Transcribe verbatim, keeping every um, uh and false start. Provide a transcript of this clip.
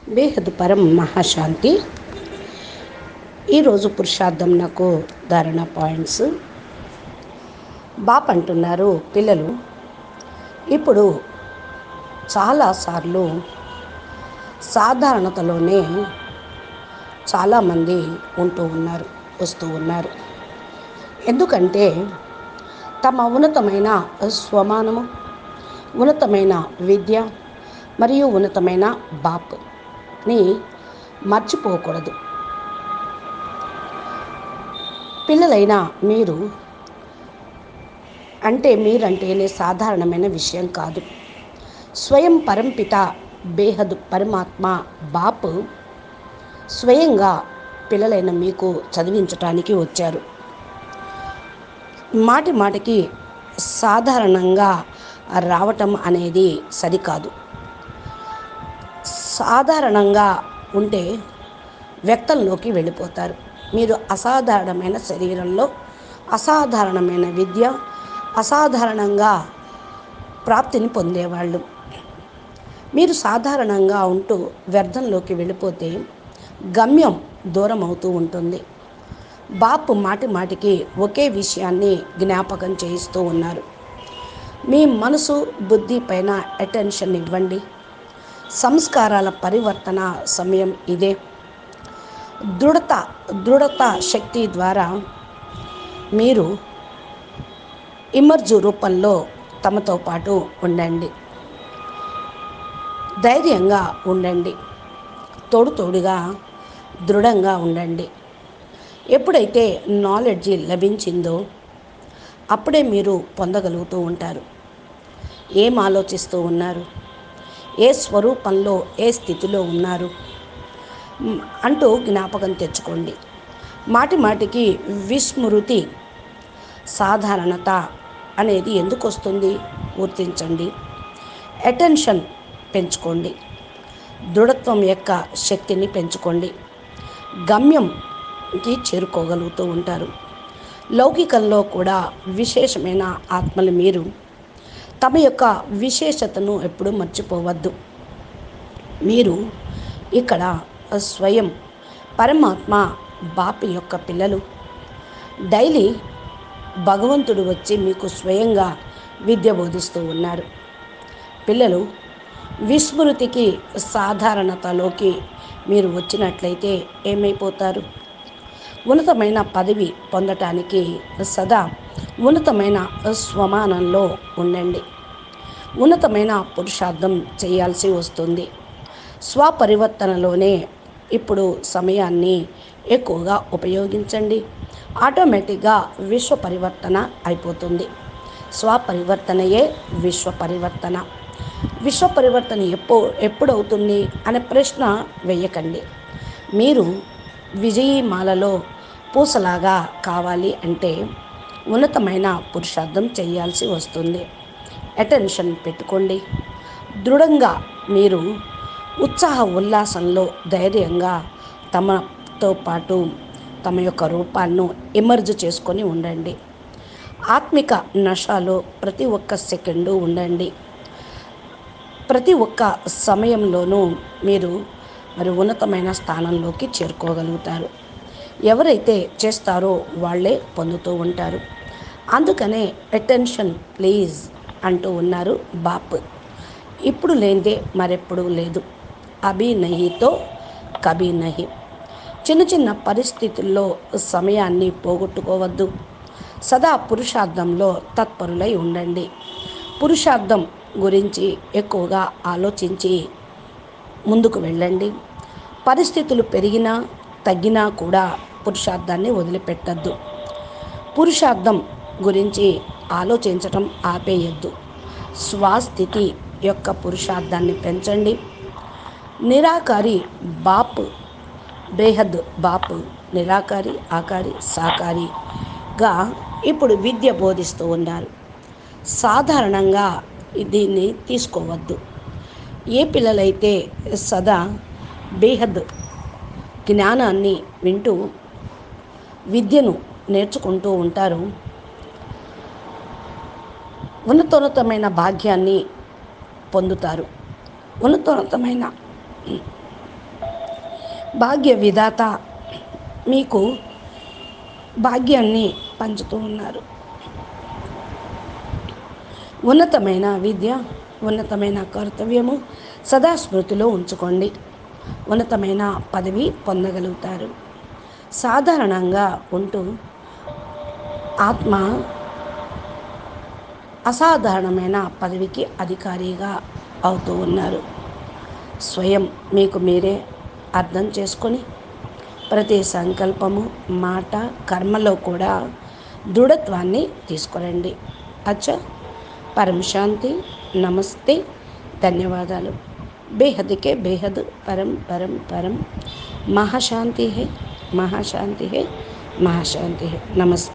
బేహద్ పరం మహాశాంతి. ఈరోజు పురుషార్థం నాకు ధారణ పాయింట్స్. బాప్ అంటున్నారు, పిల్లలు ఇప్పుడు చాలాసార్లు సాధారణతలోనే చాలామంది ఉంటూ ఉన్నారు, వస్తూ ఉన్నారు. ఎందుకంటే తమ ఉన్నతమైన స్వమానము, ఉన్నతమైన విద్య మరియు ఉన్నతమైన బాప్ని మర్చిపోకూడదు. పిల్లలైన మీరు అంటే మీరంటేనే సాధారణమైన విషయం కాదు. స్వయం పరంపిత బేహద్ పరమాత్మ బాప్ స్వయంగా పిల్లలైన మీకు చదివించటానికి వచ్చారు. మాటి మాటికి సాధారణంగా రావటం అనేది సరికాదు. సాధారణంగా ఉంటే వ్యక్తంలోకి వెళ్ళిపోతారు. మీరు అసాధారణమైన శరీరంలో అసాధారణమైన విద్య, అసాధారణంగా ప్రాప్తిని పొందేవాళ్ళు. మీరు సాధారణంగా ఉంటూ వ్యర్థంలోకి వెళ్ళిపోతే గమ్యం దూరం అవుతూ ఉంటుంది. బాపు మాటి మాటికి ఒకే విషయాన్ని జ్ఞాపకం చేయిస్తూ ఉన్నారు. మీ మనసు బుద్ధి పైన అటెన్షన్ ఇవ్వండి. సంస్కారాల పరివర్తన సమయం ఇదే. దృఢత దృఢత శక్తి ద్వారా మీరు ఇమర్జు రూపంలో తమతో పాటు ఉండండి. ధైర్యంగా ఉండండి. తోడు తోడుగా దృఢంగా ఉండండి. ఎప్పుడైతే నాలెడ్జి లభించిందో అప్పుడే మీరు పొందగలుగుతూ ఉంటారు. ఏం ఆలోచిస్తూ ఉన్నారు, ఏ స్వరూపంలో ఏ స్థితిలో ఉన్నారు అంటూ జ్ఞాపకం తెచ్చుకోండి. మాటి మాటికి విస్మృతి సాధారణత అనేది ఎందుకు వస్తుంది గుర్తించండి. అటెన్షన్ పెంచుకోండి. దృఢత్వం యొక్క శక్తిని పెంచుకోండి. గమ్యంకి చేరుకోగలుగుతూ ఉంటారు. లౌకికంలో కూడా విశేషమైన ఆత్మలు మీరు. తమ యొక్క విశేషతను ఎప్పుడూ మర్చిపోవద్దు. మీరు ఇక్కడ స్వయం పరమాత్మ బాపు యొక్క పిల్లలు. డైలీ భగవంతుడు వచ్చి మీకు స్వయంగా విద్య బోధిస్తూ ఉన్నారు. పిల్లలు విస్మృతికి సాధారణతలోకి మీరు వచ్చినట్లయితే ఏమైపోతారు? ఉన్నతమైన పదవి పొందటానికి సదా ఉన్నతమైన స్వమానంలో ఉండండి. ఉన్నతమైన పురుషార్థం చేయాల్సి వస్తుంది. స్వపరివర్తనలోనే ఇప్పుడు సమయాన్ని ఎక్కువగా ఉపయోగించండి. ఆటోమేటిక్గా విశ్వ పరివర్తన అయిపోతుంది. స్వపరివర్తనయే విశ్వ పరివర్తన. విశ్వ పరివర్తన ఎప్పు ఎప్పుడవుతుంది అనే ప్రశ్న వేయకండి. మీరు విజయమాలలో పూసలాగా కావాలి అంటే ఉన్నతమైన పురుషార్థం చేయాల్సి వస్తుంది. అటెన్షన్ పెట్టుకోండి. దృఢంగా మీరు ఉత్సాహ ఉల్లాసంలో ధైర్యంగా తమతో పాటు తమ యొక్క రూపాలను ఎమర్జ్ చేసుకొని ఉండండి. ఆత్మిక నశాలో ప్రతి ఒక్క సెకండు ఉండండి. ప్రతి ఒక్క సమయంలోనూ మీరు మరి ఉన్నతమైన స్థానంలోకి చేరుకోగలుగుతారు. ఎవరైతే చేస్తారో వాళ్ళే పొందుతూ ఉంటారు. అందుకనే అటెన్షన్ ప్లీజ్ అంటూ ఉన్నారు బాప్. ఇప్పుడు లేనిదే మరెప్పుడు లేదు. అభి నహితో కభీ నహి. చిన్న చిన్న పరిస్థితుల్లో సమయాన్ని పోగొట్టుకోవద్దు. సదా పురుషార్థంలో తత్పరులై ఉండండి. పురుషార్థం గురించి ఎక్కువగా ఆలోచించి ముందుకు వెళ్ళండి. పరిస్థితులు పెరిగినా తగ్గినా కూడా పురుషార్థాన్ని వదిలిపెట్టద్దు. పురుషార్థం గురించి ఆలోచించటం ఆపేయద్దు. స్వస్థితి యొక్క పురుషార్థాన్ని పెంచండి. నిరాకారి బాప్ బేహద్ బాప్ నిరాకారి ఆకారి సాకారిగా ఇప్పుడు విద్య బోధిస్తూ ఉన్నారు. సాధారణంగా దీన్ని తీసుకోవద్దు. ఏ పిల్లలైతే సదా బేహద్ జ్ఞానాన్ని వింటూ విద్యను నేర్చుకుంటూ ఉంటారు, ఉన్నతోన్నతమైన భాగ్యాన్ని పొందుతారు. ఉన్నతోన్నతమైన భాగ్య విధాత మీకు భాగ్యాన్ని పంచుతూ ఉన్నారు. ఉన్నతమైన విద్య, ఉన్నతమైన కర్తవ్యము సదా స్మృతిలో ఉంచుకోండి. ఉన్నతమైన పదవి పొందగలుగుతారు. సాధారణంగా ఉంటూ ఆత్మ అసాధారణమైన పదవికి అధికారిగా అవుతూ ఉన్నారు. స్వయం మీకు మీరే అర్థం చేసుకొని ప్రతి సంకల్పము, మాట, కర్మలో కూడా దృఢత్వాన్ని తీసుకురండి. అచ్చా, పరం శాంతి. నమస్తే, ధన్యవాదాలు. బేహద్ కే బేహద్ పరం పరం పరం మహాశాంతి హై, మహాశాంతి హై, మహాశాంతి హై. నమస్తే.